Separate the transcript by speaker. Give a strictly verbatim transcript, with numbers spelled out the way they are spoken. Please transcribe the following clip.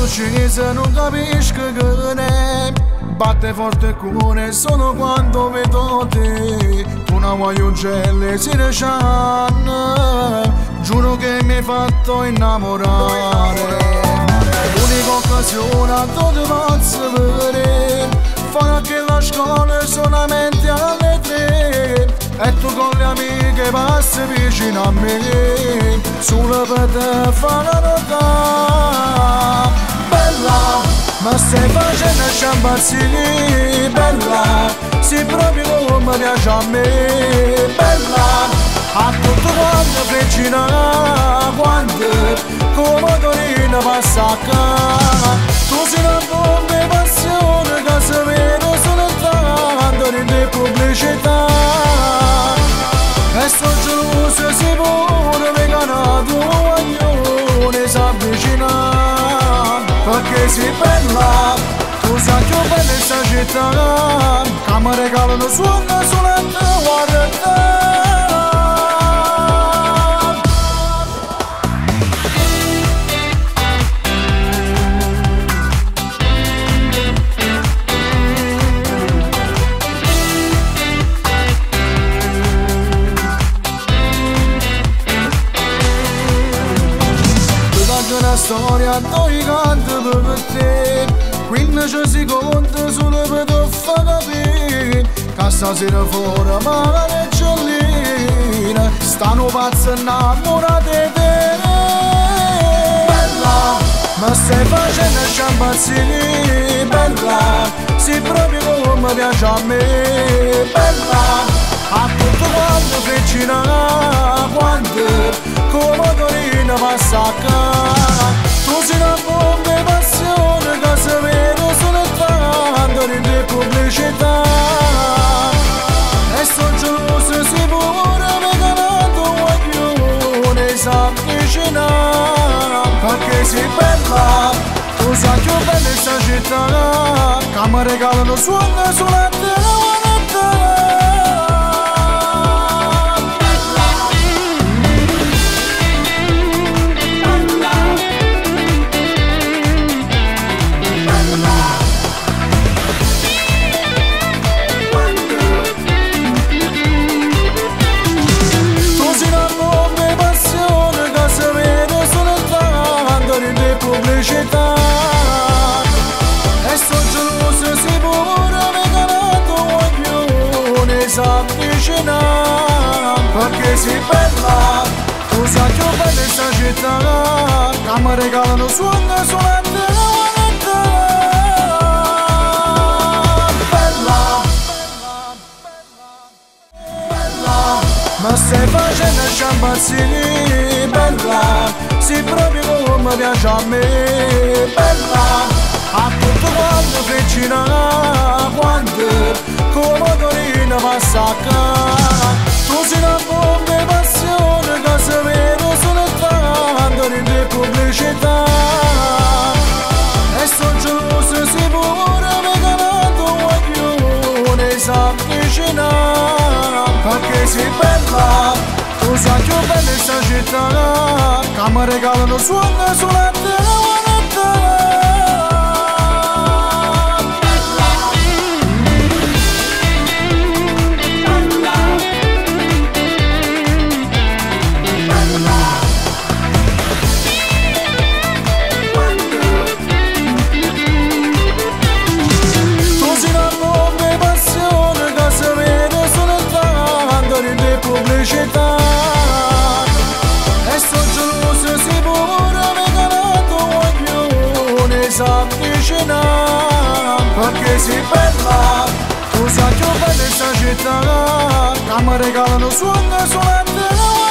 Speaker 1: scesa non capisco che ne batte forte il cuore solo quando vedo te. Tu una guagliongella si rechanno, giuro che mi hai fatto innamorare. L'unica occasione a dove posso vedere, fare che la scuola solamente alle tre, e tu con le amiche passi vicino a me, solo per te fa la nota. Bella, ma stai facendo sciambazzini, bella, sei proprio come piace a me. Bella, a tutto quanto vicina, quando come Torino passa a casa. Tu sei una bomba di passione che si vede soltanto nelle pubblicità, e sto geloso sicuro che la tua guaglione si avvicina, perché sei bella, tu sai più bella in sta città, che mi regalano suono solo a te, guarda te. Una storia noi canto per te, quindici secondi solo per te fa capire che stasera fuori ma le gialline stanno pazze innamorate di te. Bella, ma stai facendo sciambazzini, bella, sei proprio come piace a me. Bella, a tutto quanto vicina, quando come Torino passa a casa. Tu sei una bomba di passione che si vede soltanto nelle pubblicità, e sto geloso sicuro che la tua guaglione si avvicina, perché sei bella, tu sai più bella in sta città, che mi regalano suono solo a te, guarda te. E sto geloso sicuro che la tua guaglione si avvicina, perché sei bella, tu sai più bella in sta città, che mi regalano suono solo a te, guarda te. Bella, bella, ma stai facendo sciambazzini, bella, sei proprio come piace a me. Bella, a tutto quanto vicina, quando come Torino passa a casa. Tu sei una bomba di passione che si vede soltanto nelle pubblicità, e sto geloso sicuro che la tua guaglione si avvicina, perché sei bella, tu sai più bella in sta città, che mi regalano suono solo a te, guarda te. Tu sei una bomba di passione che si vede soltanto nelle pubblicità, e sto geloso sicuro che la tua guaglione si avvicina, perché sei bella, tu sai più bella in sta città, che mi regalano suono solo a te.